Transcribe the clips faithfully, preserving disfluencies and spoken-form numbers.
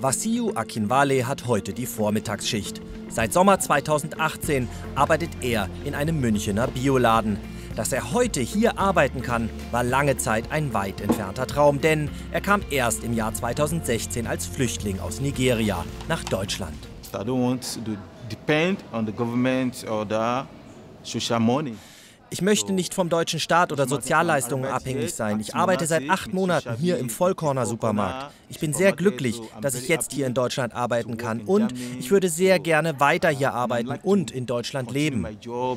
Vassiu Akinwale hat heute die Vormittagsschicht. Seit Sommer zweitausendachtzehn arbeitet er in einem Münchener Bioladen. Dass er heute hier arbeiten kann, war lange Zeit ein weit entfernter Traum, denn er kam erst im Jahr zweitausendsechzehn als Flüchtling aus Nigeria nach Deutschland. I don't want to depend on the government or the social money. Ich möchte nicht vom deutschen Staat oder Sozialleistungen abhängig sein. Ich arbeite seit acht Monaten hier im Vollkorner-Supermarkt. Ich bin sehr glücklich, dass ich jetzt hier in Deutschland arbeiten kann. Und ich würde sehr gerne weiter hier arbeiten und in Deutschland leben.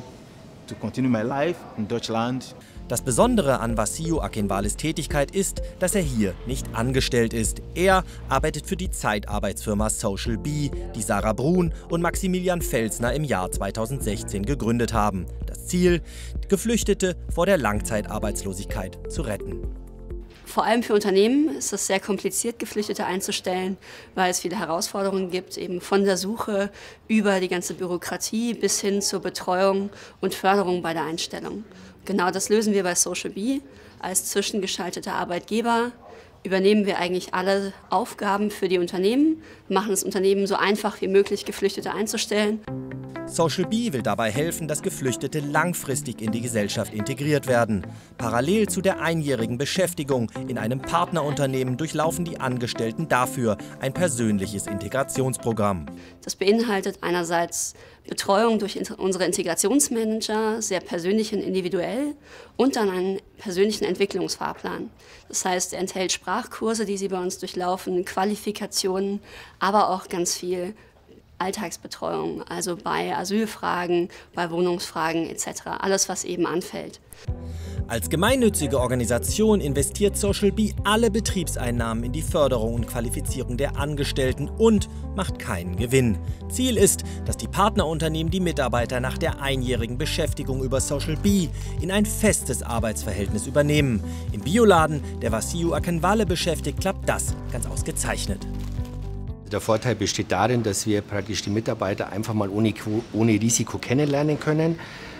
Das Besondere an Vassiu Akinwales Tätigkeit ist, dass er hier nicht angestellt ist. Er arbeitet für die Zeitarbeitsfirma Social Bee, die Sarah Brun und Maximilian Felsner im Jahr zweitausendsechzehn gegründet haben. Das Ziel: Geflüchtete vor der Langzeitarbeitslosigkeit zu retten. Vor allem für Unternehmen ist es sehr kompliziert, Geflüchtete einzustellen, weil es viele Herausforderungen gibt, eben von der Suche über die ganze Bürokratie bis hin zur Betreuung und Förderung bei der Einstellung. Genau das lösen wir bei Social Bee. Als zwischengeschalteter Arbeitgeber übernehmen wir eigentlich alle Aufgaben für die Unternehmen, machen es Unternehmen so einfach wie möglich, Geflüchtete einzustellen. Social Bee will dabei helfen, dass Geflüchtete langfristig in die Gesellschaft integriert werden. Parallel zu der einjährigen Beschäftigung in einem Partnerunternehmen durchlaufen die Angestellten dafür ein persönliches Integrationsprogramm. Das beinhaltet einerseits Betreuung durch unsere Integrationsmanager, sehr persönlich und individuell, und dann einen persönlichen Entwicklungsfahrplan. Das heißt, er enthält Sprachkurse, die sie bei uns durchlaufen, Qualifikationen, aber auch ganz viel Alltagsbetreuung, also bei Asylfragen, bei Wohnungsfragen et cetera. Alles, was eben anfällt. Als gemeinnützige Organisation investiert Social Bee alle Betriebseinnahmen in die Förderung und Qualifizierung der Angestellten und macht keinen Gewinn. Ziel ist, dass die Partnerunternehmen die Mitarbeiter nach der einjährigen Beschäftigung über Social Bee in ein festes Arbeitsverhältnis übernehmen. Im Bioladen, der Vassiu Akinwale beschäftigt, klappt das ganz ausgezeichnet. Der Vorteil besteht darin, dass wir praktisch die Mitarbeiter einfach mal ohne, ohne Risiko kennenlernen können.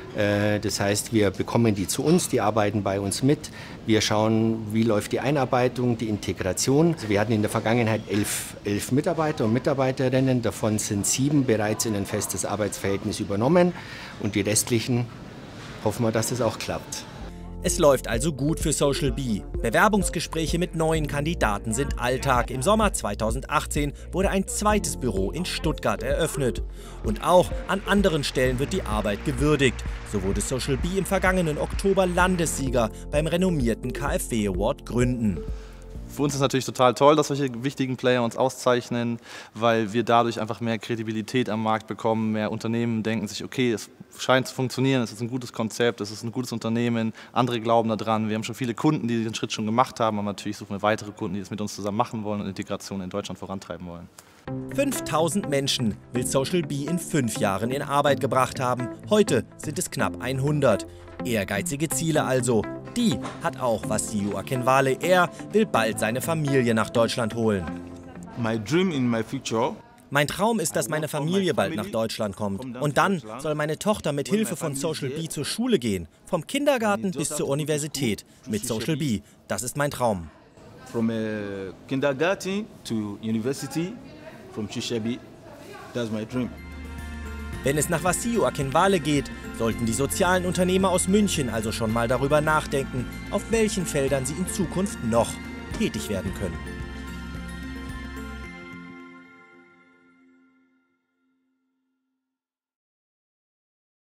Das heißt, wir bekommen die zu uns, die arbeiten bei uns mit. Wir schauen, wie läuft die Einarbeitung, die Integration. Also wir hatten in der Vergangenheit elf, elf Mitarbeiter und Mitarbeiterinnen. Davon sind sieben bereits in ein festes Arbeitsverhältnis übernommen. Und die restlichen hoffen wir, dass es auch klappt. Es läuft also gut für Social Bee. Bewerbungsgespräche mit neuen Kandidaten sind Alltag. Im Sommer zweitausendachtzehn wurde ein zweites Büro in Stuttgart eröffnet. Und auch an anderen Stellen wird die Arbeit gewürdigt. So wurde Social Bee im vergangenen Oktober Landessieger beim renommierten K f W Award Gründen. Für uns ist es natürlich total toll, dass solche wichtigen Player uns auszeichnen, weil wir dadurch einfach mehr Kredibilität am Markt bekommen. Mehr Unternehmen denken sich, okay, es scheint zu funktionieren, es ist ein gutes Konzept, es ist ein gutes Unternehmen, andere glauben daran. Wir haben schon viele Kunden, die den Schritt schon gemacht haben, aber natürlich suchen wir weitere Kunden, die das mit uns zusammen machen wollen und Integration in Deutschland vorantreiben wollen. fünftausend Menschen will Social Bee in fünf Jahren in Arbeit gebracht haben. Heute sind es knapp hundert. Ehrgeizige Ziele also. Die hat auch Vassiu Akinwale. Er will bald seine Familie nach Deutschland holen. My dream in my future. Mein Traum ist, dass meine Familie bald nach Deutschland kommt. Und dann soll meine Tochter mit Hilfe von Social Bee zur Schule gehen. Vom Kindergarten bis zur Universität mit Social Bee. Das ist mein Traum. From uh, kindergarten to university, from Social Bee. That's my dream. Wenn es nach Vassiu Akinwale geht, sollten die sozialen Unternehmer aus München also schon mal darüber nachdenken, auf welchen Feldern sie in Zukunft noch tätig werden können.